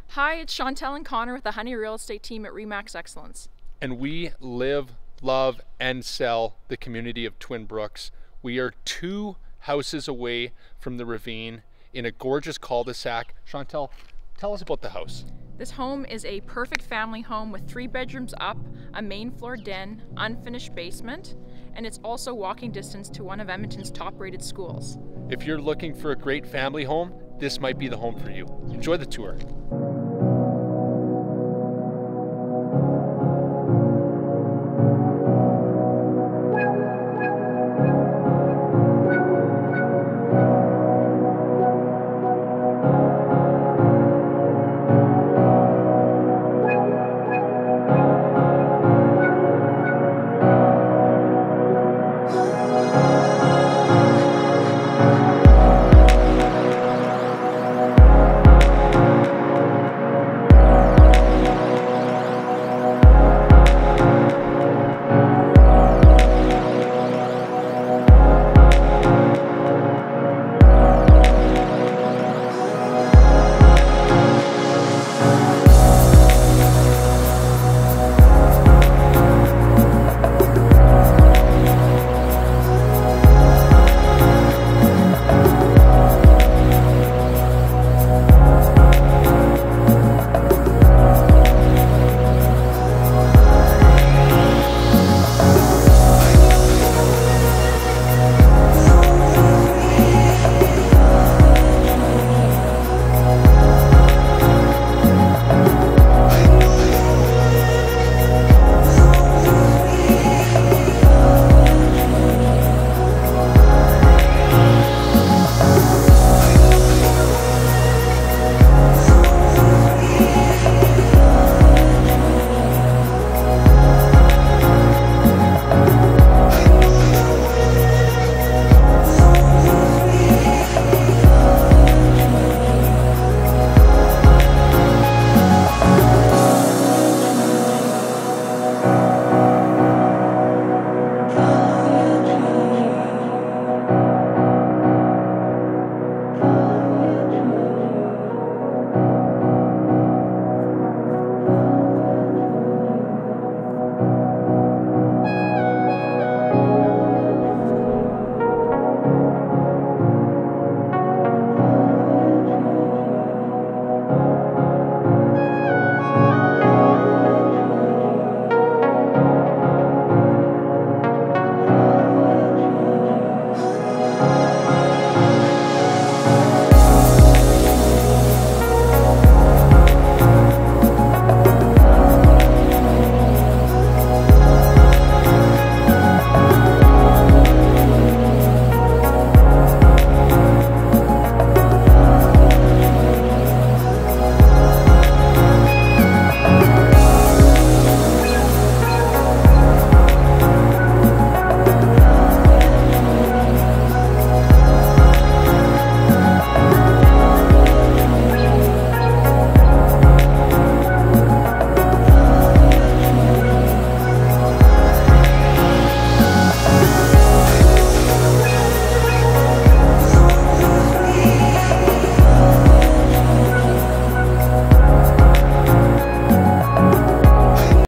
Hi, it's Chantel and Connor with the Honey Real Estate team at RE/MAX Excellence. And we live, love, and sell the community of Twin Brooks. We are 2 houses away from the ravine in a gorgeous cul-de-sac. Chantel, tell us about the house. This home is a perfect family home with 3 bedrooms up, a main floor den, unfinished basement, and it's also walking distance to one of Edmonton's top-rated schools. If you're looking for a great family home, this might be the home for you. Enjoy the tour.